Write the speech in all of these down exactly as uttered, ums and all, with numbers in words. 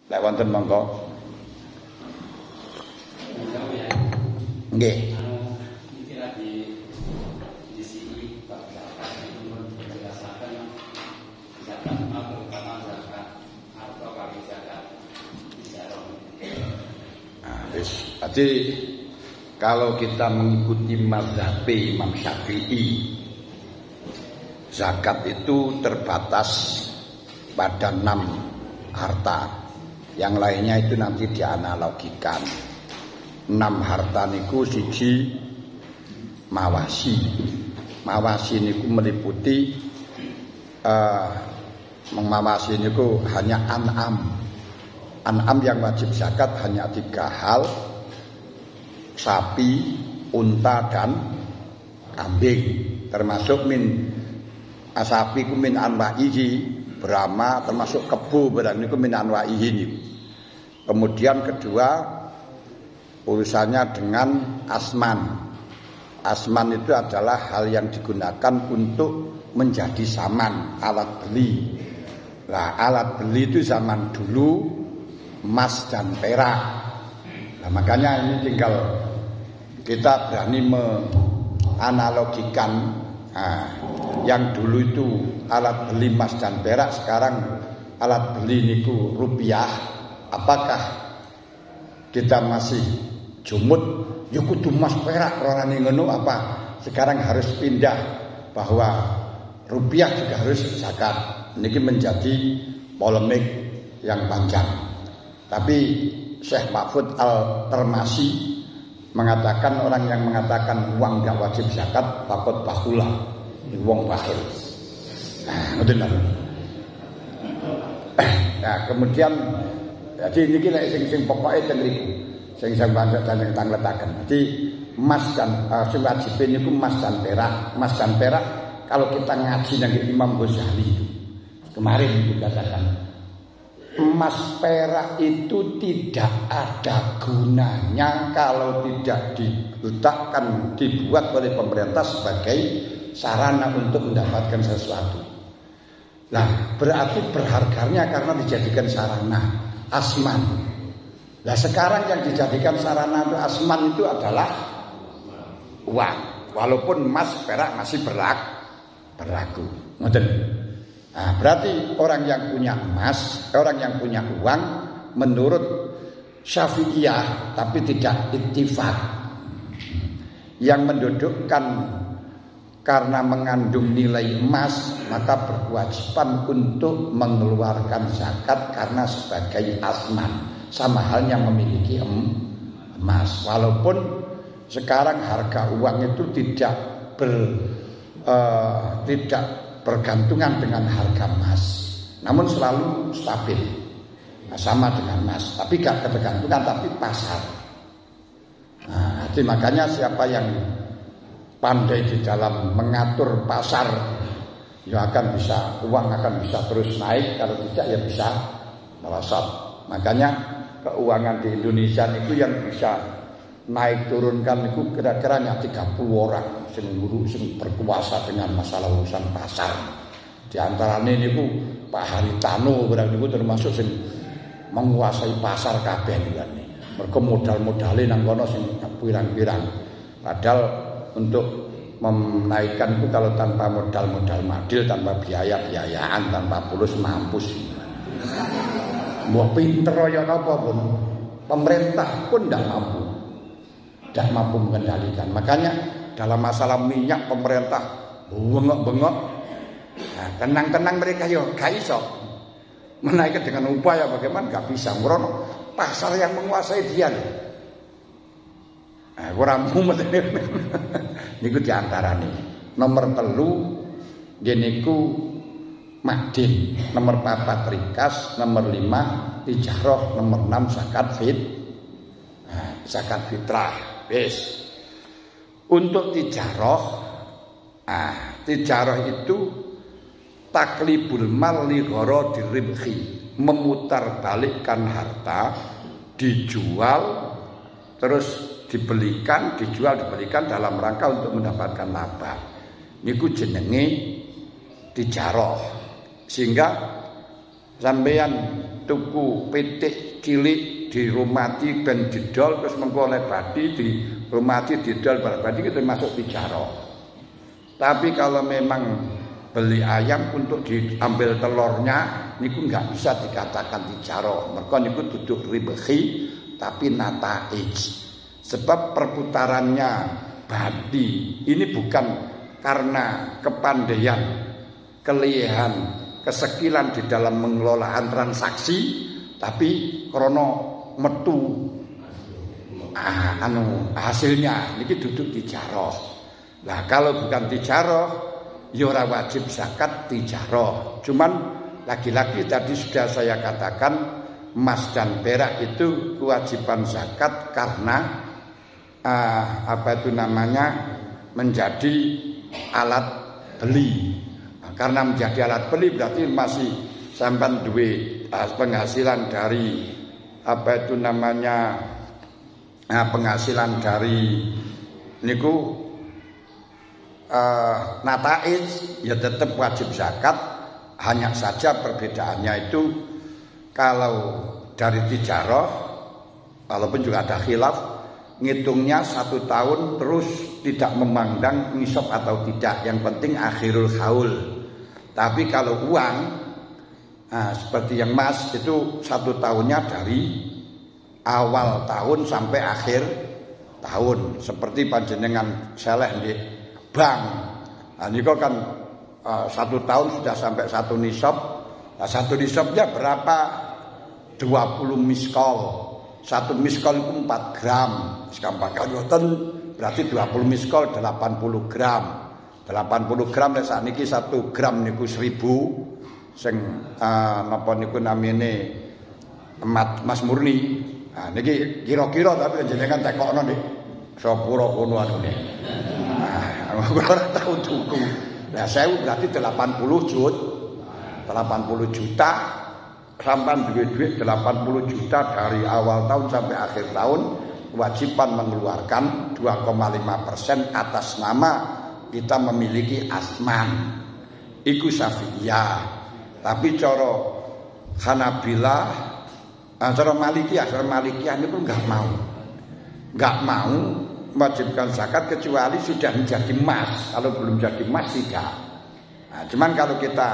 Lek wonten monggo. Nggih. Iki lagi di sini Pak Bapak itu menjelaskan zakat makruh sama zakat atau kami zakat ijarah. Nah, wis. Jadi kalau kita mengikuti mazhab Imam Syafi'i, zakat itu terbatas pada enam harta. Yang lainnya itu nanti dianalogikan. Enam harta niku siji mawasi. Mawasi niku meliputi uh, mengmawasi niku hanya an'am. An'am yang wajib zakat hanya tiga hal: sapi, unta, dan kambing. Termasuk min asapi ku min anwa'ihi, Brahma termasuk kebu barang niku min anwa'ihi niku. Kemudian kedua urusannya dengan asman. Asman itu adalah hal yang digunakan untuk menjadi saman, alat beli. Nah, alat beli itu zaman dulu emas dan perak. Nah, makanya ini tinggal kita berani menganalogikan. Nah, yang dulu itu alat beli emas dan perak, sekarang alat beli niku rupiah. Apakah kita masih jumut ya kudu emas perak rorane ngono apa? Sekarang harus pindah bahwa rupiah juga harus zakat. Niki menjadi polemik yang panjang. Tapi Syekh Mahfud Al-Termasi mengatakan orang yang mengatakan uang tidak wajib zakat takut bahulah, uang bakhil. Nah, ngoten lho. Nah, kemudian jadi ini kita sing sing pokoke teng mriku. Sing sing pancet dan tang letaken. Jadi emas dan uh, sing wajib niku emas dan perak. Emas dan perak kalau kita ngaji nang Imam Ghazali kemarin dikatakan emas perak itu tidak ada gunanya kalau tidak diletakkan, dibuat oleh pemerintah sebagai sarana untuk mendapatkan sesuatu. Nah, berarti berharganya karena dijadikan sarana asman. Nah, sekarang yang dijadikan sarana untuk asman itu adalah uang. Walaupun emas perak masih berlaku. berlaku. Ngoten. Nah, berarti orang yang punya emas, orang yang punya uang menurut Syafi'iyah tapi tidak ittifaq, yang mendudukkan karena mengandung nilai emas maka berkewajiban untuk mengeluarkan zakat karena sebagai asman, sama halnya memiliki emas. Walaupun sekarang harga uang itu tidak ber, uh, tidak bergantungan dengan harga emas, namun selalu stabil, nah, sama dengan emas, tapi gak ketergantungan, tapi pasar. Nah, jadi makanya siapa yang pandai di dalam mengatur pasar, ya akan bisa, uang akan bisa terus naik, kalau tidak ya bisa merosot. Makanya keuangan di Indonesia itu yang bisa naik turunkan itu kira-kira hanya tiga puluh orang sing guru sing berkuasa dengan masalah urusan pasar. Di antaranya niku Pak Haritano barang niku termasuk sing menguasai pasar kabeh niku. Mergo modal-modale nang kono sing pirang-pirang. Padahal untuk menaikkan itu kalau tanpa modal-modal madil, tanpa biaya-biayaan, tanpa pulus mampus. Mbok pinter ya napa pun, pemerintah pun tidak mampu. Tidak mampu mengendalikan. Makanya dalam masalah minyak pemerintah bengok-bengok. Nah, tenang-tenang mereka yo gak iso menaikkan dengan upaya bagaimana, gak bisa. Merono pasar yang menguasai dia. Nah, kurang mumet. Niku diantarane. Nomor telu geniku makdin, nomor papat rikas, nomor lima tijarah, nomor enam zakat fit. Nah, zakat fitrah. Wis. Untuk tijarah, ah, tijarah itu taklibul mal li gharadhi ribhi, memutarbalikkan harta, dijual terus dibelikan, dijual dibelikan dalam rangka untuk mendapatkan laba. Niku jenenge tijarah. Sehingga sampeyan tuku pitik cilik dirumati ben didol terus mengko oleh badi dirumati didol badi itu masuk tijarah. Tapi kalau memang beli ayam untuk diambil telurnya niku enggak bisa dikatakan tijarah. Mergo niku duduk ribehi tapi nataij. Sebab perputarannya badi ini bukan karena kepandaian, kelihan, kesekilan di dalam mengelolakan transaksi, tapi krono metu ah, anu hasilnya niki duduk tijarah. Nah kalau bukan tijarah ya ora wajib zakat tijarah. Cuman lagi-lagi tadi sudah saya katakan emas dan perak itu kewajiban zakat karena uh, apa itu namanya menjadi alat beli. Nah, karena menjadi alat beli berarti masih sampai duwe uh, penghasilan dari apa itu namanya uh, penghasilan dari niku Uh, nataij ya tetap wajib zakat, hanya saja perbedaannya itu kalau dari tijarah walaupun juga ada khilaf ngitungnya satu tahun terus tidak memandang nisab atau tidak, yang penting akhirul haul. Tapi kalau uang nah, seperti yang emas itu satu tahunnya dari awal tahun sampai akhir tahun, seperti panjenengan seleh nggih bank. Nah ini kan uh, satu tahun sudah sampai satu nisab. Nah, satu nisabnya berapa? dua puluh miskol. Satu miskol itu empat gram. Sekarang kalioten berarti dua puluh miskol delapan puluh gram. delapan puluh gram lek sakniki satu gram niku seribu. Sing uh, napa niku namine emas murni. Nah niki kira-kira tapi jenengan tekokno nih. Sepuro kono anune. Ora tahu tuku. Nah, saya berarti delapan puluh juta. delapan puluh juta sampai duit-duit delapan puluh juta dari awal tahun sampai akhir tahun, kewajiban mengeluarkan dua koma lima persen atas nama kita memiliki asman. Iku Syafi'iyah. Tapi cara Hanabilah, cara Malikiyah, cara Malikiyah niku enggak mau. Enggak mau mewajibkan zakat kecuali sudah menjadi emas. Kalau belum jadi emas tidak. Nah, cuman kalau kita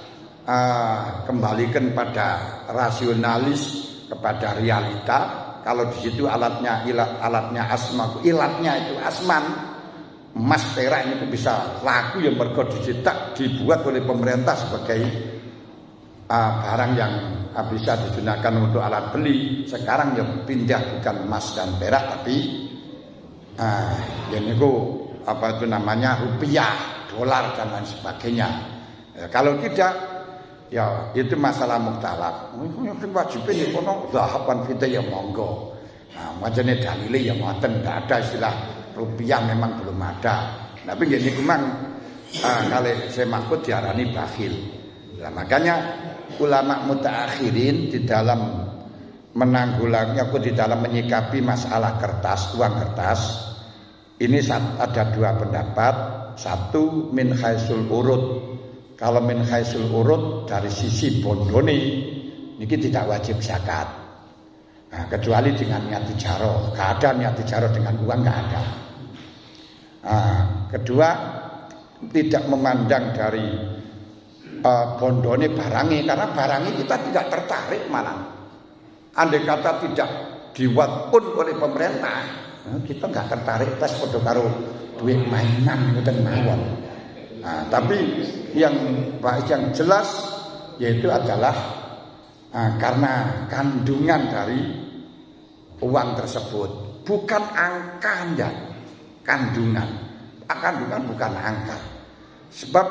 uh, kembalikan pada rasionalis, kepada realita, kalau di situ alatnya ilat, alatnya asma, ilatnya itu asman, emas perak ini bisa laku yang mergo dicetak dibuat oleh pemerintah sebagai uh, barang yang uh, bisa digunakan untuk alat beli. Sekarang yang pindah bukan emas dan perak tapi ah, yang itu apa itu namanya rupiah, dolar dan lain sebagainya. Ya, kalau tidak, ya itu masalah mukhtalaf. Yang wajibnya itu kono zahaban fitih ya monggo. Nah, macamnya dalile ya ngoten, tidak ada istilah rupiah memang belum ada. Tapi gini memang ah, kalau saya makut diarani bakhil. Nah, makanya ulama mutaakhirin di dalam menanggulangi aku di dalam menyikapi masalah kertas, uang kertas. Ini ada dua pendapat. Satu min khaisul urut. Kalau min khaisul urut dari sisi bondone niki tidak wajib zakat. Nah, kecuali dengan niat tijarah. Enggak ada niat tijarah dengan uang, enggak ada. Nah, kedua tidak memandang dari uh, bondone barangnya, karena barangnya kita tidak tertarik malah. Andai kata tidak dibuat pun oleh pemerintah, kita nggak tertarik tes podo karo duit mainan ngoten mawon. Nah, tapi yang yang jelas yaitu adalah nah, karena kandungan dari uang tersebut, bukan angka ya, kandungan. Kandungan bukan angka. Sebab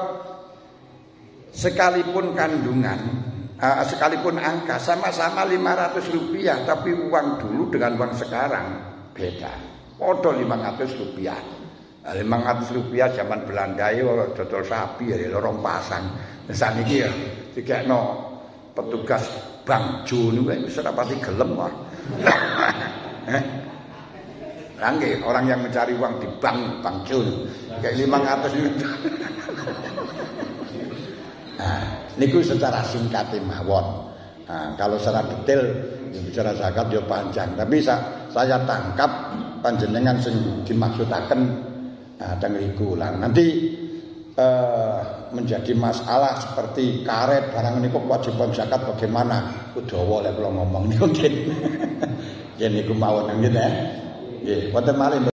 sekalipun kandungan, uh, sekalipun angka sama-sama lima ratus rupiah, tapi uang dulu dengan uang sekarang beda. Podo lima ratus rupiah. lima ratus rupiah zaman Belanda itu dodol sapi ya lorong pasang. Saniki ya dikekno petugas Bang Jo niku wis ora pati gelem kok. Langge orang yang mencari uang di bank Bang Jo kayak lima ratus Nah, niku secara singkat mawon. Nah, kalau secara detail bicara zakat yo panjang, tapi sa, saya tangkap panjenengan sing dimaksudaken nah, teng riku lah. Nanti eh, menjadi masalah seperti karet barang niku kewajiban zakat bagaimana? Udawa lek kula ngomong niku nggih. Yen niku mawon nggih ya. Nggih, wonten malih